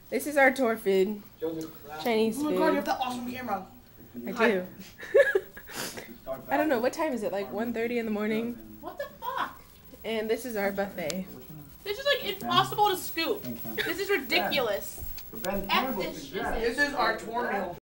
This is our tour food. Chinese Oh my food. god, you have that awesome camera. I do. I don't know, what time is it? Like 1:30 in the morning? What the fuck? And this is our buffet. This is like impossible to scoop. This is ridiculous. F this shit. This is our tour meal.